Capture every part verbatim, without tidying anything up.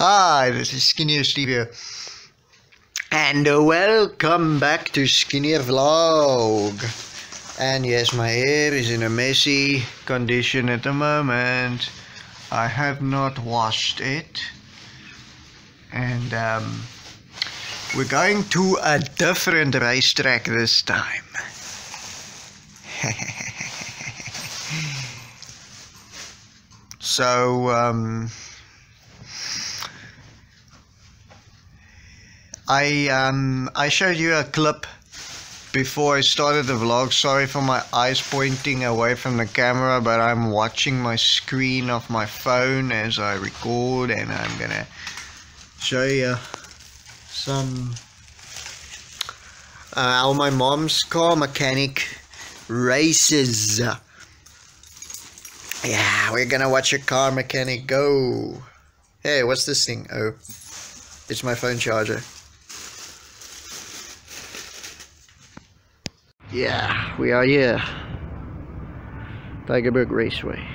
Hi, this is SkinnierSteve here, and uh, welcome back to SkinnierVlog. And yes, my hair is in a messy condition at the moment. I have not washed it, and um, we're going to a different racetrack this time. So um, I um I showed you a clip before I started the vlog. Sorry for my eyes pointing away from the camera, but I'm watching my screen of my phone as I record, and I'm gonna show you some uh, how my mom's car mechanic races. Yeah, we're gonna watch a car mechanic go. Hey, what's this thing? Oh, it's my phone charger. Yeah, we are here. Tigerberg Raceway.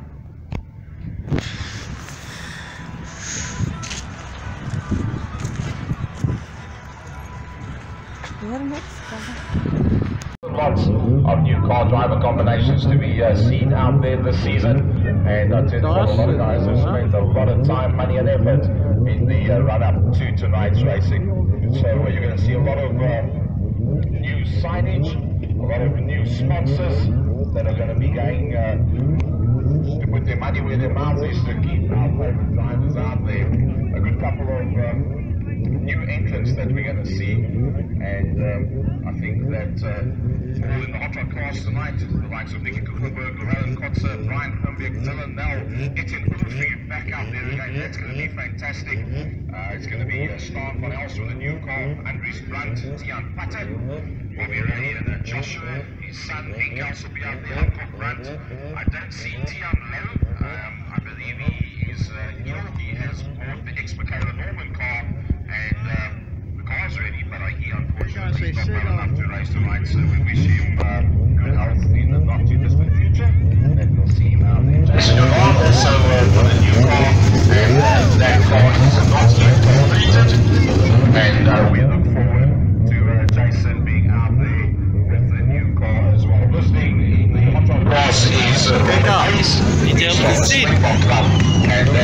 Lots of new car driver combinations to be uh, seen out there this season, and I tell you what, a lot of guys have spent a lot of time, money and effort in the uh, run-up to tonight's racing. So uh, you're going to see a lot of uh, new signage, a lot of new sponsors that are going to be going uh, to put their money where their mouth is to keep our favorite drivers out there. A good couple of um, new entrants that we're going to see, and um, I think that uh, all in the hot rod cars tonight, the likes of Nicky Kuchenberg, Lorraine Kotzer, Brian Krimbeck, Dylan Nell, Etienne Ulrich back out there again. That's going to be fantastic. Uh, it's going to be uh, Stan van Els with a new car, Andries Brandt, Tian Patte, Bobby Ray and uh, Joshua, his son Enkels will be out there, Hancock Brandt. I don't see Tian Lowe. Um, I believe he is uh, ill. He has bought the ex-Michaela Norman car, and um, the car's ready, but I, he unfortunately got well enough to race tonight, so we wish him uh, good health in the not too distant future, and we'll see him out there. Jason Yolanda also uh, got a new car, and uh, that car is not yet completed, and uh, we look forward to uh, Jason being out there with the new car as well. Listening in the hot rod class is uh, Robert Hayes, he's from the Springbok Club, and then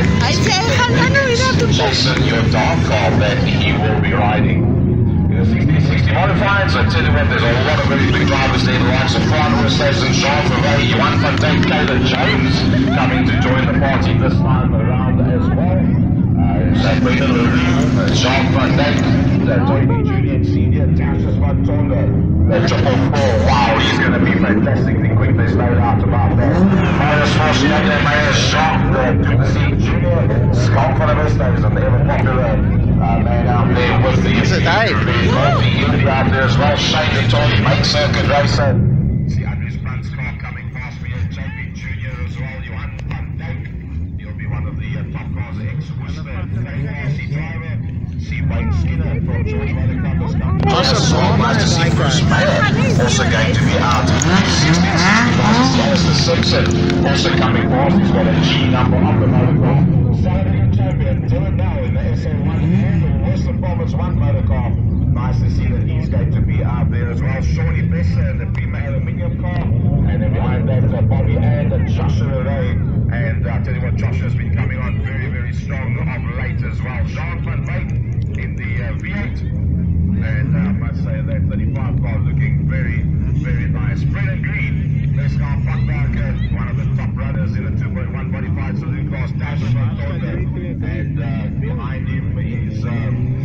Jason, your dark car that he will be riding. In the sixty sixty modifieds, I tell you what, there's a lot of very big drivers there, the likes of Fran Oosthuizen and Jean Verwey, Johan van Dijk, Caleb James coming to join the party this time around as well. Uh, so Brendan LaRue, Jean van Dijk, Toby Junior and Senior, Tassus van Tonder, the triple four. Wow, he's going to be fantastically quick, there's no doubt about that. Marius Forcier, Marius Jean, the Duplessis Junior, Scott van der Westhuizen, and the ever popular uh, man out there with the Is it Dave? He'll be out there as well. Shane Vittori, main circuit racer. See Andries Brandt's car coming past me, J P Junior as well, Johan van Dijk. He'll be one of the uh, top cars, ex-Worcester R C driver. See Wayne Skinner from George Rutherford's company. As well, nice to see Bruce Mayer also going to be out. sixteen sixty-five, Alistair Simpson also coming past. He's got a G number on the motor car. Saturday champion Dylan Nell in the S A one and the Western Province one motor car. Nice to see that he's going to be out there as well. Shawnee Besser in the Prima Aluminium car, and then behind that uh, Bobby and uh, Joshua Ray. And uh, I tell you what, Joshua's been coming on very, very strong of late as well. Jean van Dijk in the uh, V eight, and uh, I must say that thirty-five car looking very, very nice. Brennan Green, best car Buckbarker, one of the top runners in the two point one modified saloon class, Dash van Tonder, and uh, behind him is um,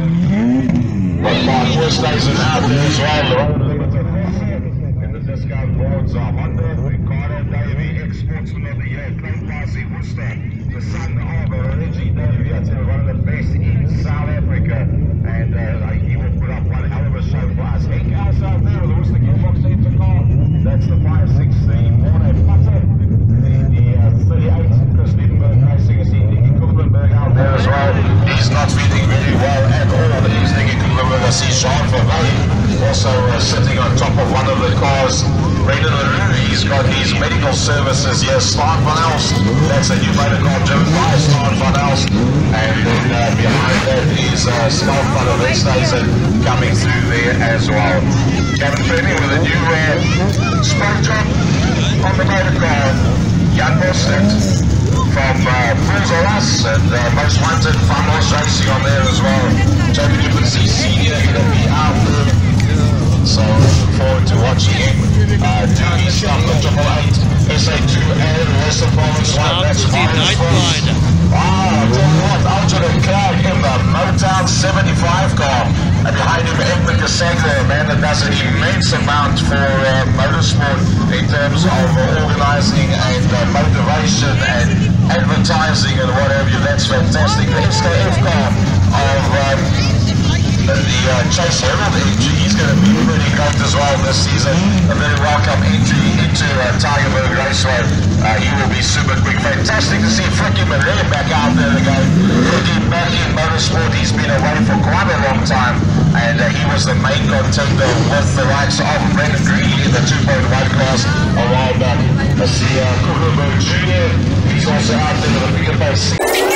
Mark Oosthuizen out there as well. In the discount boards are Honda, Ricardo Davey, ex-sportsman of the year, Craig Parsi Worcester, the son of Reggie Davey, I tell you, one of the best in South Africa, and uh, he will put up one hell of a show for us. Hank House out there with the Worcester Gearbox Centre car, that's the five six three Morne Putter, in the uh, thirty-eight, Chris Liebenberg Racing, I see Nicky Kuchenberg out there as well. He's not feeling very well at all. He's Nicky Kuchenberg, I see Jean Verwey also uh, sitting on top of one of the cars. Brendan LaRue, he's got his medical service races. Yes, Stan van Elst. That's a new motor car driven by Stan van Elst. And then uh, behind that is uh, Stan van der Westhuizen coming through there as well. Kevin Fleming with a new uh, spray job on the motor car. Jan Bosset from uh, Fools of Us and uh, Most Wanted Fun Horse Racing on there as well. Jamie Duplessis Senior going to be out there. So looking forward to watching him uh, do his stuff with Triple Eight, S A two and Western Province one. That's fine. Wow, I'll tell you what, Ultra de Klerk in the Motown seventy-five car. And behind him, Edmund Cassandra, a man that does an immense amount for uh, motorsport in terms of uh, organising and uh, motivation and advertising and whatever. That's fantastic. The S K F car of um, the uh, Chase Herald entry, he's going to be pretty great as well this season. A very welcome entry into uh, Tigerberg Raceway. Uh, he will be super quick. Fantastic to see Fricky Marais back out there again. Fricky back in motorsport. He's been away for quite a long time, and uh, he was the main contender with the likes of Brendan Greeley in the two point one class a while back. I see uh, Kugelberg Junior He's also out there with a bigger base.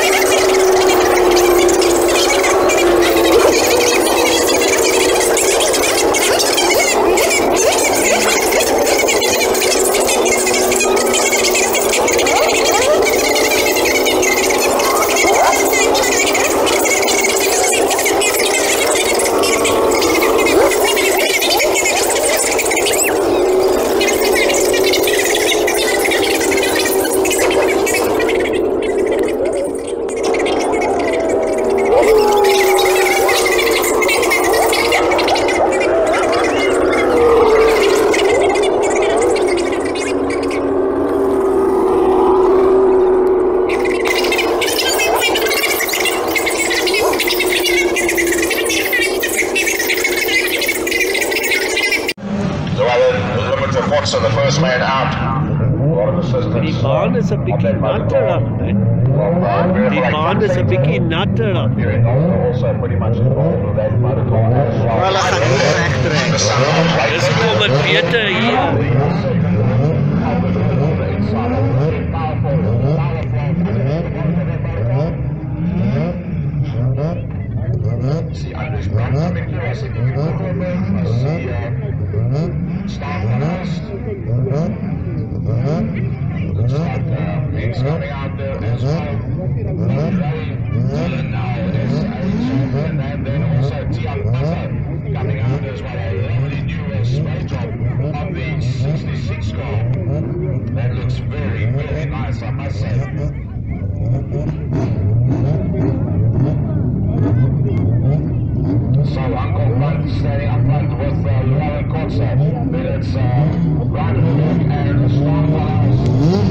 So the first man out. A lot of assistance. Die Bahn is een beetje natterig, hè? Die Bahn is een beetje natterig. Also pretty much involved with that motor car as well. Wel, dat gaat niet recht rijden. Dus kom het beter hier. See, Anders Brand coming through. I see I see uh, Star Wars. Looks like uh, Meg's coming out there as well. Dylan now is and then, then also Tian Butter coming out as well. A lovely new uh, spray job of the sixty-six car. That looks very, very nice, I must say. So Uncle Blunt standing up front with uh, Lauren Kotzer. Then it's uh, Brandenburg and Star Wars.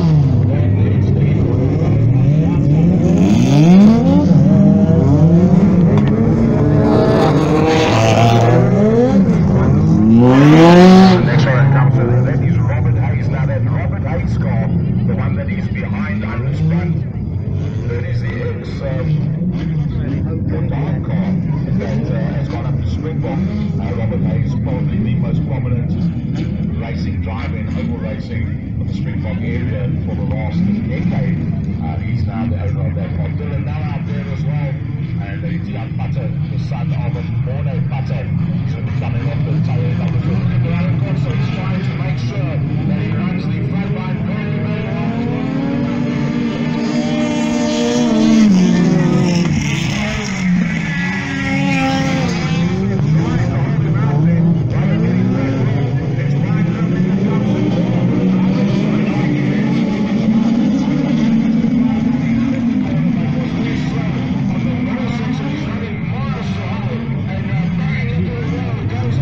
Next one that comes to the left is Robert Hayes. Now that Robert Hayes car, the one that is behind Anders Brand, that is the ex uh, the dark car that uh, has gone up to Springbok. Uh, Robert Hayes, probably the most prominent racing driver in oval racing of the Springbok area for the last decade. Uh, he's now the owner of that car. Dylan now out there as well. And uh, Tian Butter, the son of a Morne Butter. He's going to be coming off the tail end of the field. And Lauren Kotzer is trying to make sure that he runs the front line very, very well. Goes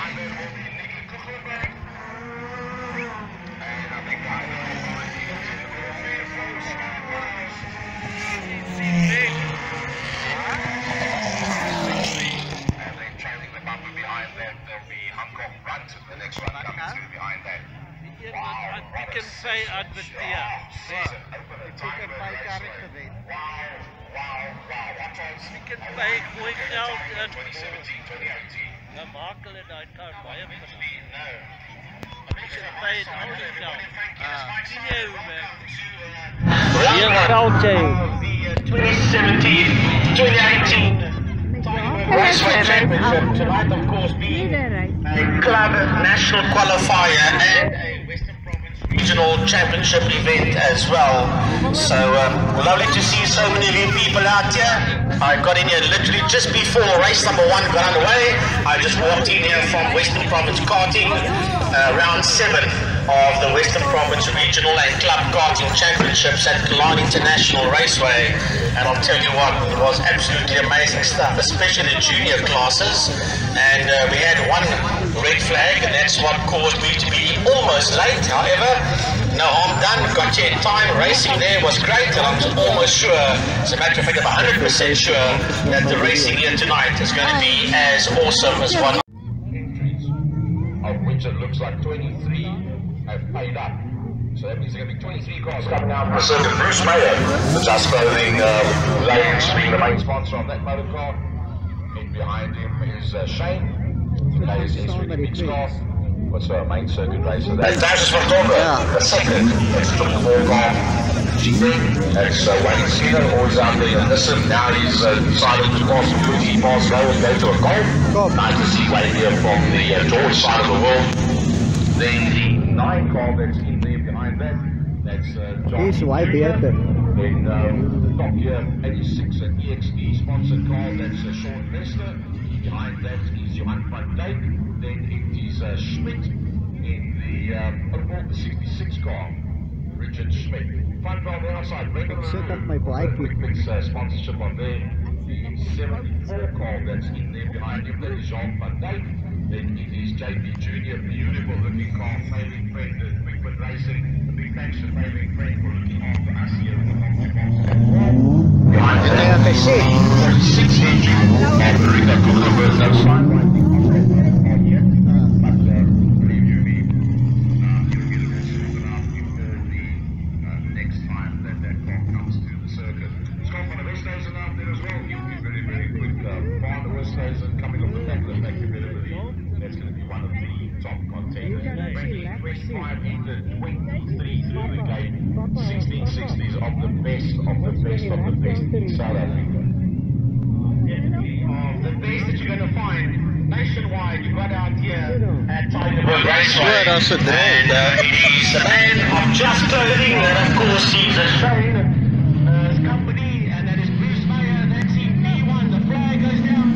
You can pay adverteer. You can pay gooi geld in. Nou maak hulle daai kar baie vinnig. You can pay it al die geld. Sien jy hoe werk? Hier geld jy. twenty seventeen twenty eighteen Raceway Championship tonight, of course, being a club national qualifier and a Western Province regional championship event as well. So um, lovely to see so many of you people out here. I got in here literally just before race number one got underway. I just walked in here from Western Province karting, uh, round seven of the Western Province Regional and Club Karting Championships at Killarney International Raceway, and I'll tell you what, it was absolutely amazing stuff, especially the junior classes. And uh, we had one red flag, and that's what caused me to be almost late. However, no harm done, got here in time. Racing there was great, and I'm almost sure, as a matter of fact, I'm one hundred percent sure that the racing here tonight is going to be as awesome as what entries, of which it looks like twenty-three have paid up. So that means there are going to be twenty-three cars coming out of the circuit. Bruce Mayer, the Just Clothing uh, Lanes, being the main sponsor of that motor car. And behind him is uh, Shane, the latest entry in the mixed car. What's our main circuit racer? That's Dashes from Tonga, the second. That's triple four car. That's uh, Wayne Skinner, always out there. And listen, now he's uh, decided to pass some fifty miles low and go to a golf. Nice to see Wayne here from the uh, George side of the world. Then the nine car that's in there behind that, that's uh, John. He's way better. Then um, the Top Gear eighty-six and E X D sponsored car, that's uh, Sean Lester. Behind that is Johan van Dijk. Then it is uh, Schmidt in the um, overall the sixty-six car, Richard Schmidt. Front row on the outside, Brendan. Set up my bike. Quick fix uh, sponsorship on there. The seventy-four car that's in there behind him, that is Jean van Dijk. Then it is J P Junior, beautiful looking car, failing friend, uh, Quickwood Racing. A big thanks to failing friend for looking after us here in the Hong behind the forty-six engine, and Rita Kugelberg, no sign right on yet, but uh, preview the, uh, you'll get it all sorted out with uh, the uh, next time that that car comes to the circuit. Scott van der Westhuizen out there as well, he'll be very, very quick. Uh, Van der Westhuizen coming off the back of the back, you better believe. That's going to be one of the top contenders. twenty twenty-five into twenty-three through the gate. sixteen sixties of the best of the best of the best in South Africa. Of the best that you're going to find nationwide, you got out here at Tigerberg Raceway. And uh, it is the man of Just Clothing, and of course he's a Shane uh, company, and that is Bruce Mayer. That's in P one. The flag goes down.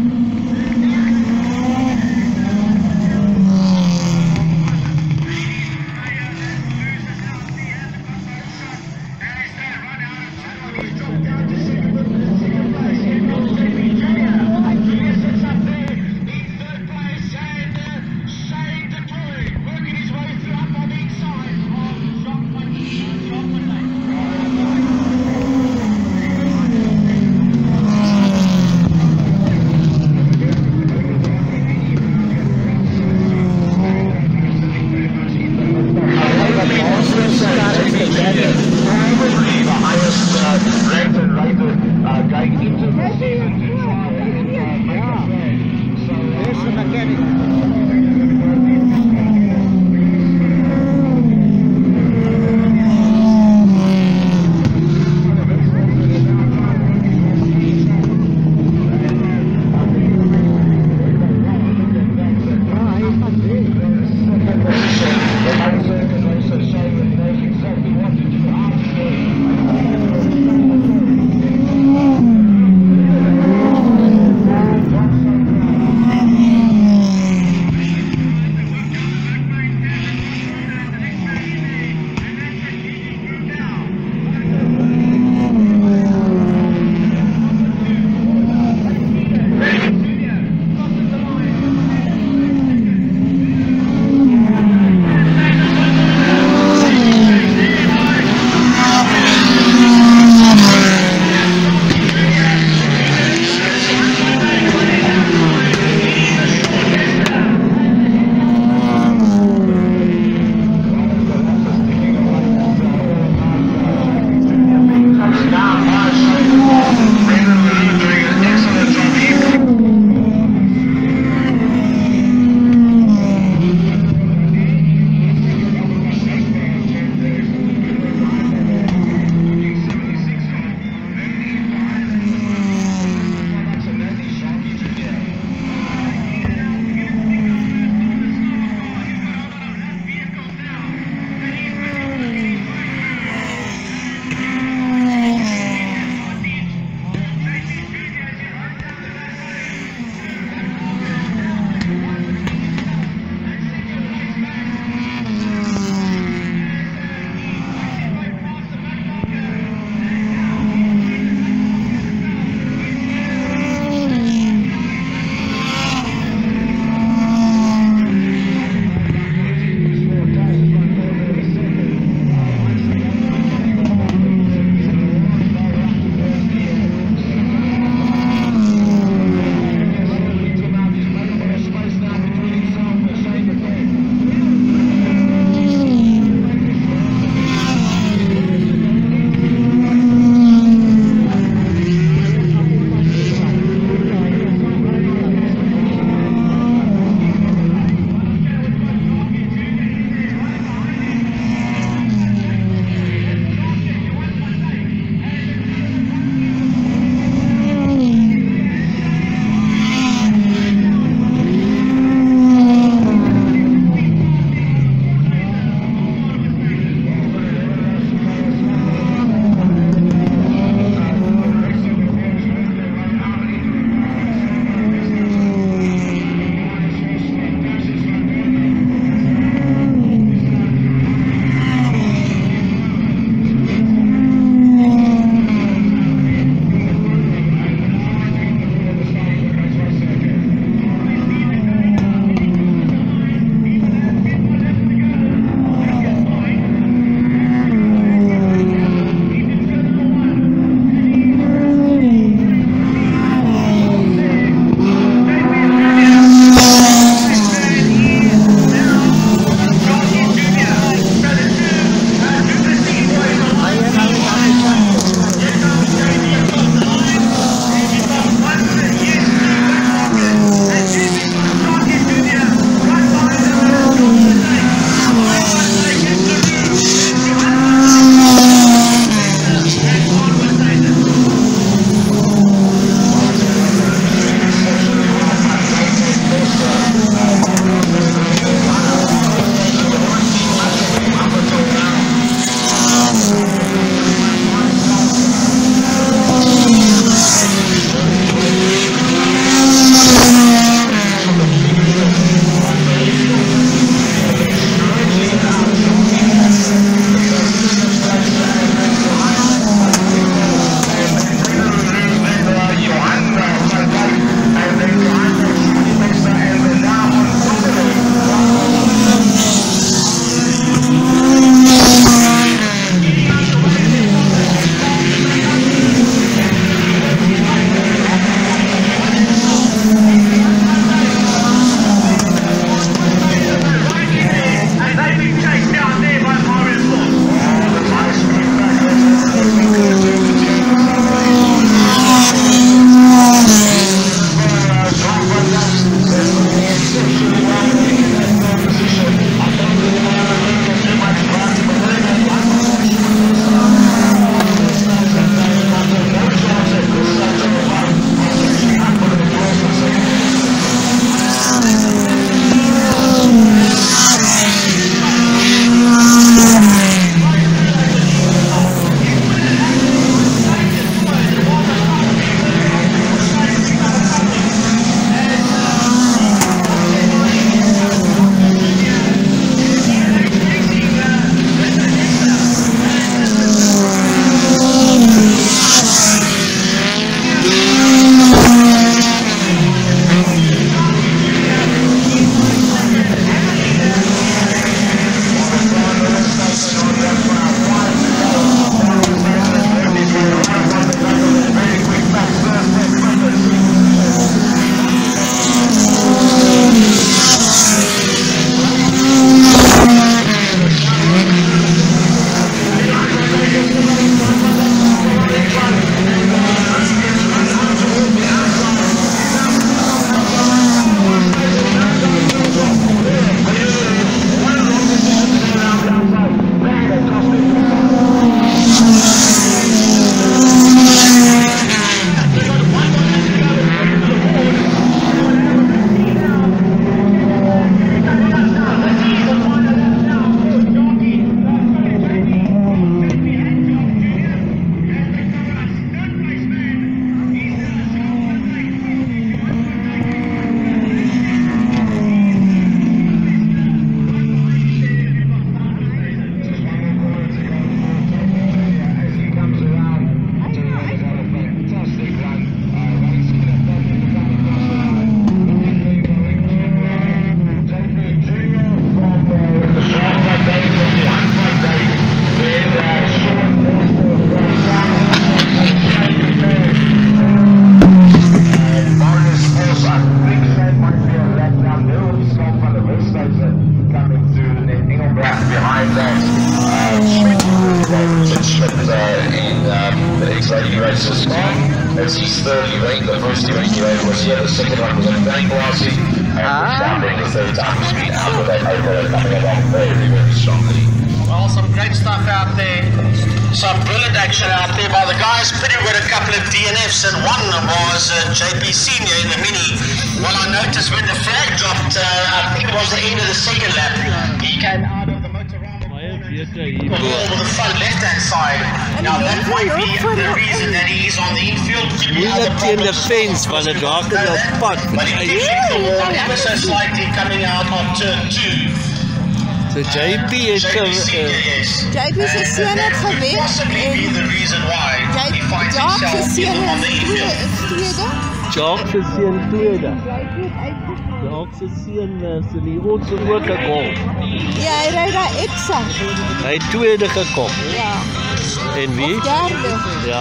Dennis's car. It's his third event. The first event he made was here. The second one was at Bank Classy. And we're starting the third time speed out of that opener coming along very, very strongly. Well, some great stuff out there. Some brilliant action out there by the guys. Pretty good, a couple of D N Fs, and one was uh, J P Senior in the mini. Well, I noticed when the flag dropped, uh, I think it was the end of the second lap, he came out of the Motorama with the front left-hand side. Now, that might be the reason that he is on the infield. Could be other problems. van het waken op pad. But he keeps the wall ever so slightly coming out on turn two. So J P is J P Senior, yes. J P se seun het gewen Possibly be the reason why he finds Jacques se himself seun on the is infield. tweede. Jacques se seun tweede. Jacques se seun is in die roodse ook gekom. Ja, hy ry daar Exa. Hy het tweede gekom. Ja. En wie? Derde. Ja.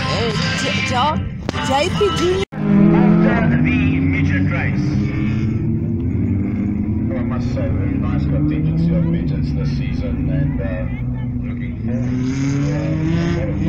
J P Junior. After the midget race. I must say, very nice contingency of midgets this season, and uh, looking forward to uh, a lot of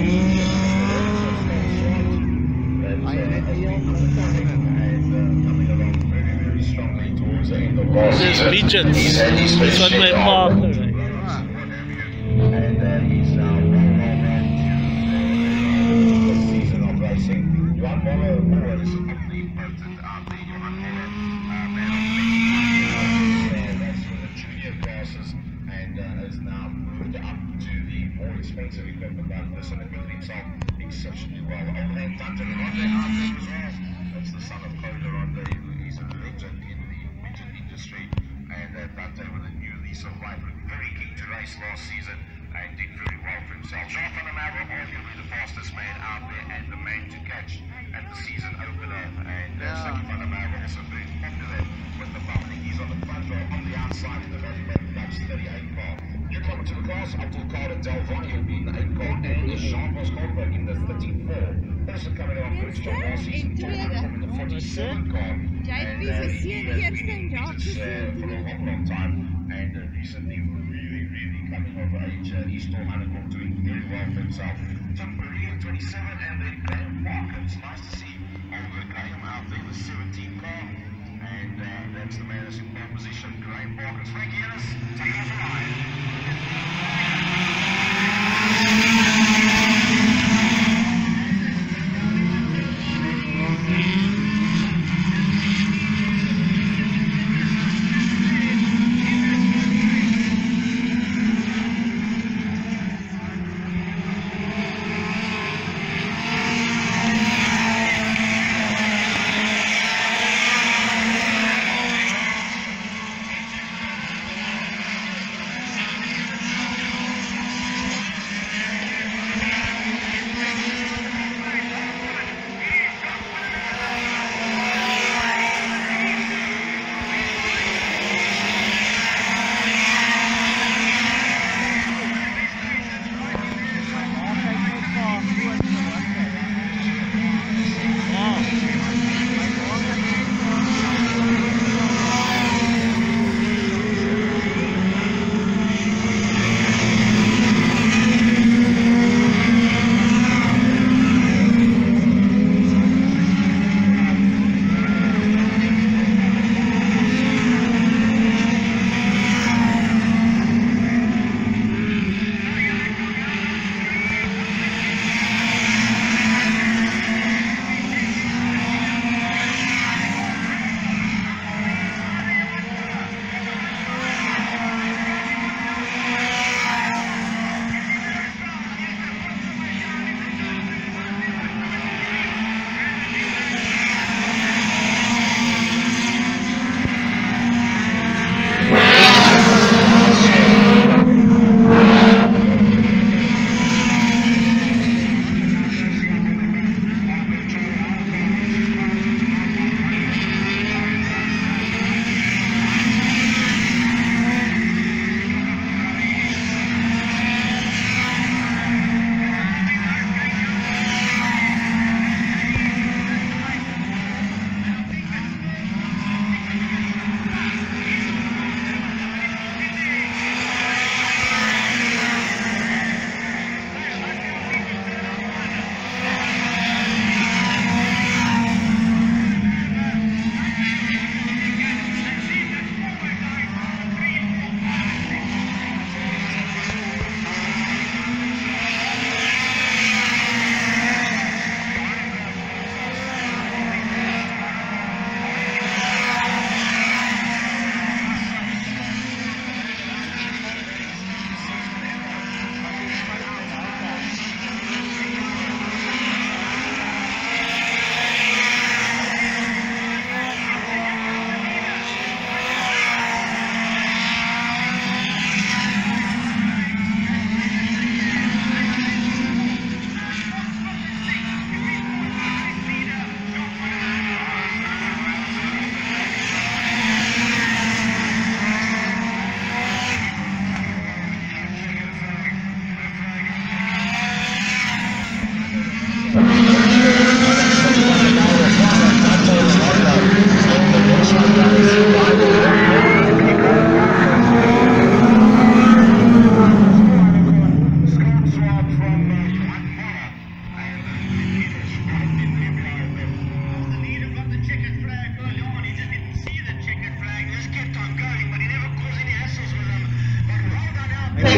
and uh, coming along very, very strongly towards the end of last Dis season. midgets. He's had his Dis wat my pa gery. And uh, he's now well, well, well to the season of racing. Johan Moller always omnipotent out there. Johan Moller, uh, man of many that's for the junior classes, and uh, has now moved up to the more expensive equipment. But listen, equipped himself exceptionally well. Overhand Dante Ronde out there as well. That's the son of Coda Ronde, who is a legend in the midget industry. And uh, Dante with a new lease of life, very keen to race last season and did very well for himself. Jean van der Merwe, arguably the fastest man out there and the man to catch at the season opener. And uh, Saki van der Merwe also very popular with the public. He's on the front row, on the outside of the Valley Road Club's thirty-eight car. Newcomer to the class, Abdul Kader Del Valle in the eight car, and Jean Vos Goldberg in the thirty-four. Also coming along with John Rossi's in the forty-seven car. J P se seun eerste en Jacques se seun For a long, long time, and uh, recently really, really coming over age. Uh, he's still Hancock doing very well for himself. Tim Marie in twenty-seven, and then Graham Parker. It's nice to see older Graham out there with seventeen car, and uh, that's the man that's in pole position. Graham Parker. Frankie Ellis, take off the line.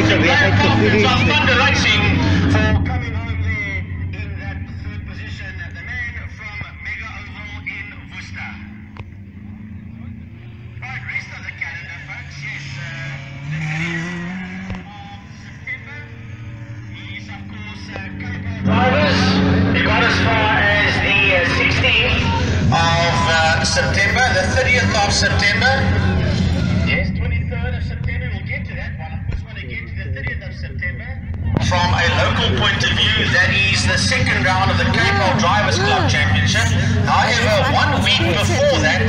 se weer uitgefinished. Thunder Racing for coming home there in that third position. The man from Mega Oval in Worcester. Right, rest of the calendar, folks. Yes, uh, the thirtieth of September is, of course, uh, Cape Drivers. He got as far as the uh, sixteenth of uh, September, the thirtieth of September. Yes, twenty-third of September. We'll get to that one. Of course, when we get to the thirtieth of September. From a local point of view, that is the second round of the Cape Town Drivers Club Championship. However, one week before that,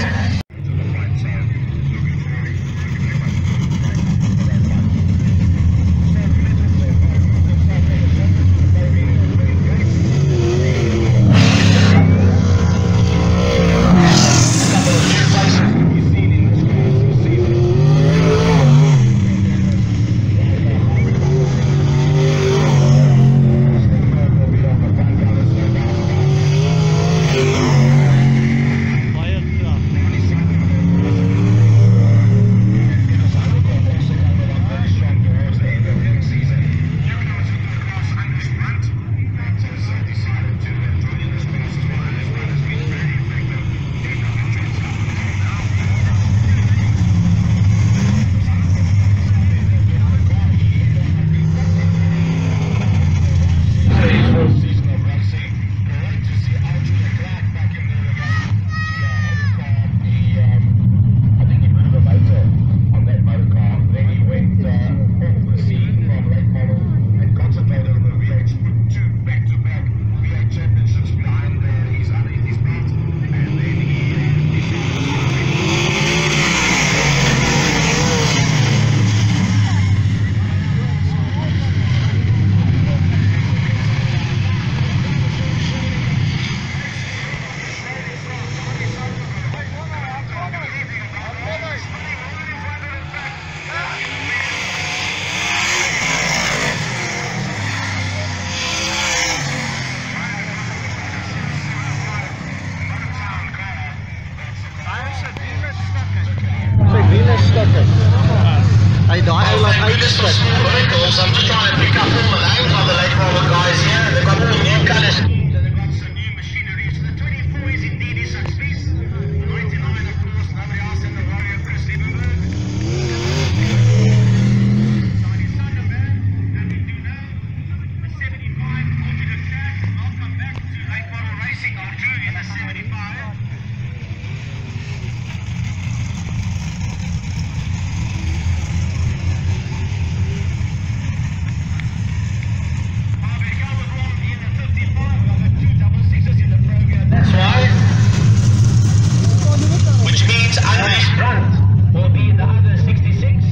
Hy daai ou laat uitspit. I'm just trying to pick up all the names of the late model guys here. They've got all new colours. They've got some new machinery. So the twenty-four is indeed his success. ninety-nine, of course, nobody else in the warrior, Chris Liebenberg. Tiny Thunderbird, and we do know the seventy-five alternate track. Welcome back to late model racing. I'll do in the seventy-five. That's right. Which means unleashed front will be in the other sixty-six.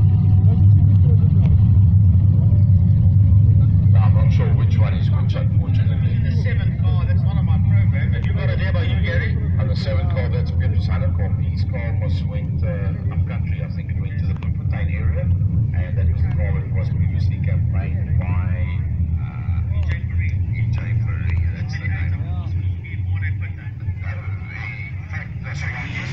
I'm not sure which one is which, unfortunately. In the seventh car, that's one of my programs. Have you got it there by you, Gary? And the seventh car, that's Petrus Hannekom. His car was went uh, up country. I think it went to the Bloemfontein area. And that was the car that was previously campaigned by uh, E J Fourie. E J Fourie, that's the name. That's right, yes.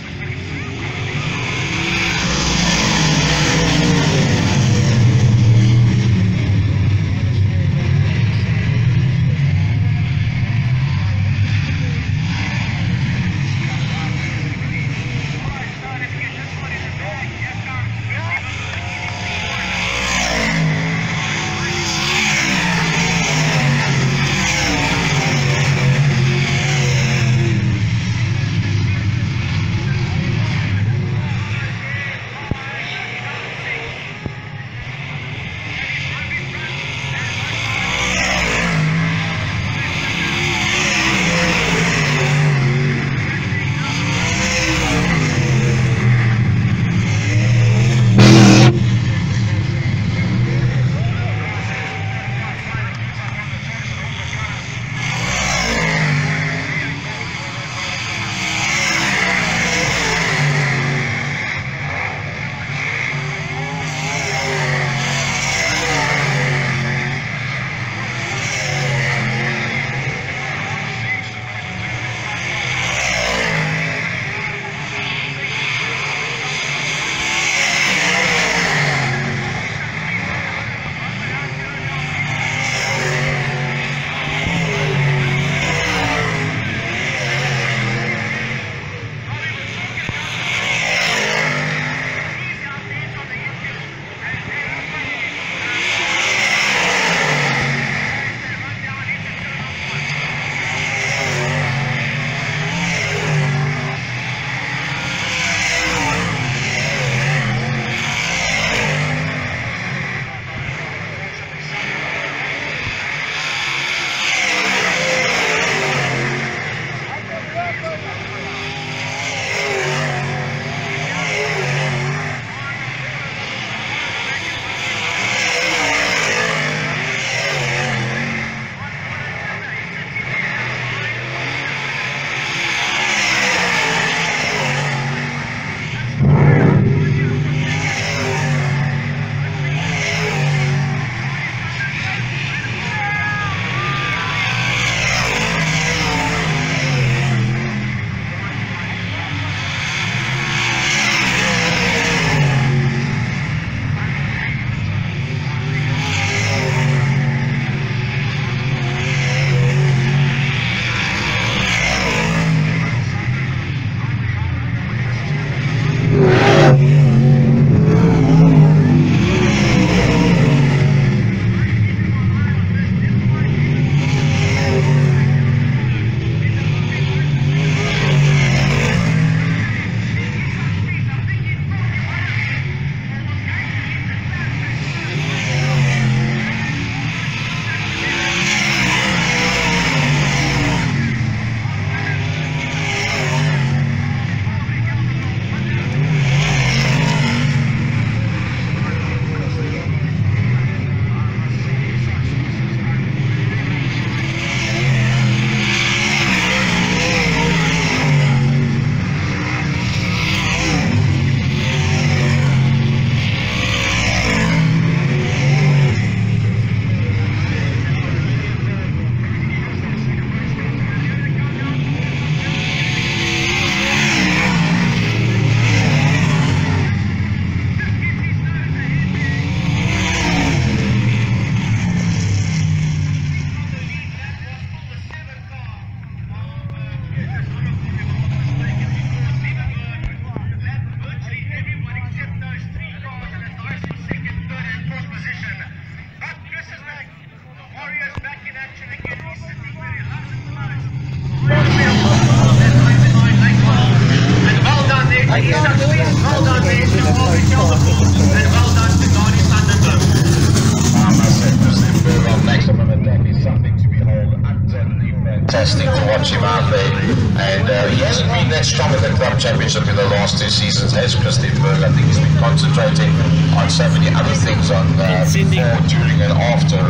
World Championship in the last two seasons has Chris Steve. I think he's been concentrating on so many other things on uh, before, during and after.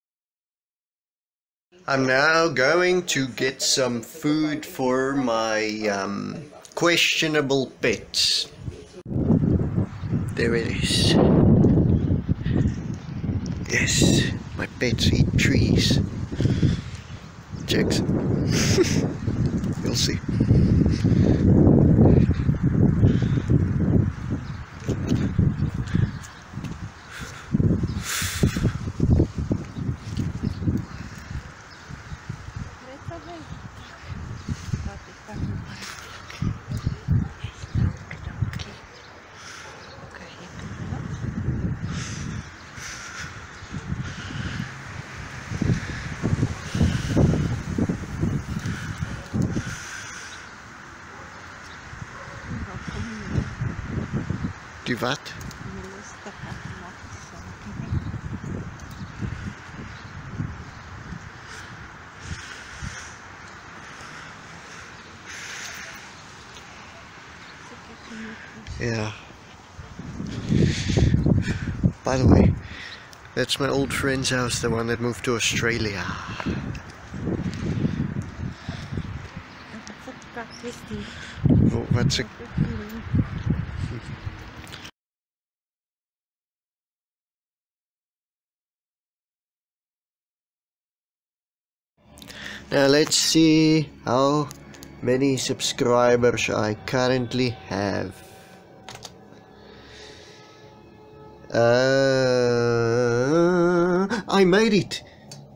I'm now going to get some food for my um, questionable pets. There it is. Yes, my pets eat trees. Jackson. You'll see. Die wat? Yeah. By the way, that's my old friend's house, the one that moved to Australia. Oh, what's a... Now let's see how many subscribers I currently have. Uh, I made it!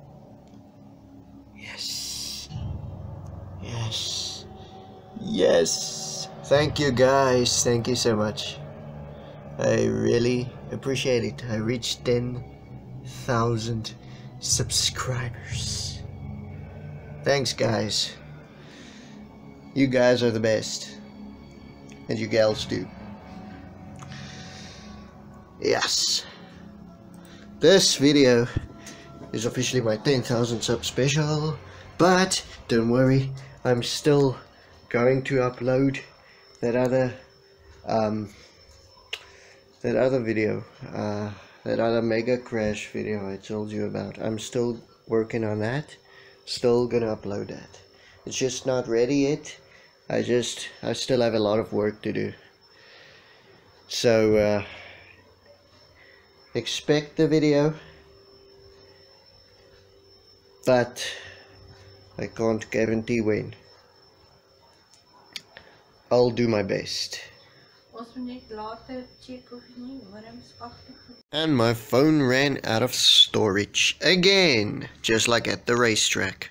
Yes. Yes. Yes. Thank you guys. Thank you so much. I really appreciate it. I reached ten thousand subscribers. Thanks guys. You guys are the best. And you gals too. Yes. This video is officially my ten thousand sub special. But don't worry, I'm still going to upload that other um that other video. Uh that other mega crash video I told you about. I'm still working on that. Still gonna upload that. It's just not ready yet. I just I still have a lot of work to do. So uh, expect the video, but I can't guarantee when. I'll do my best. And my phone ran out of storage again, just like at the racetrack.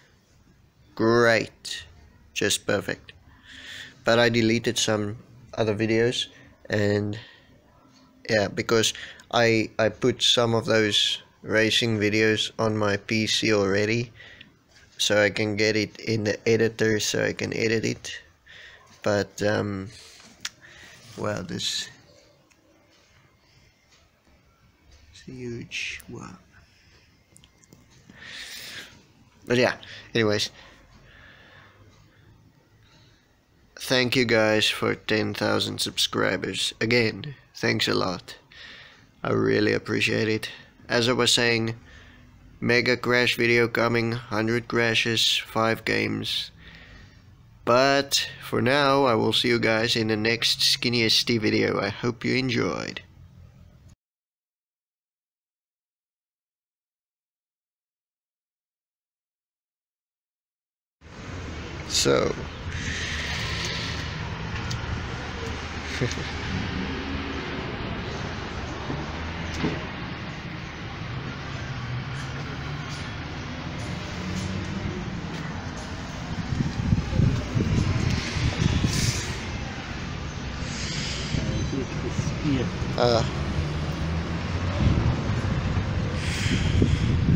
Great, just perfect. But I deleted some other videos, and yeah, because I I put some of those racing videos on my P C already, so I can get it in the editor, so I can edit it. But um well, this is huge. Wow. But yeah, anyways, thank you guys for ten thousand subscribers. Again, thanks a lot. I really appreciate it. As I was saying, mega crash video coming, one hundred crashes, five games. But for now, I will see you guys in the next SkinnierSteve video. I hope you enjoyed. So uh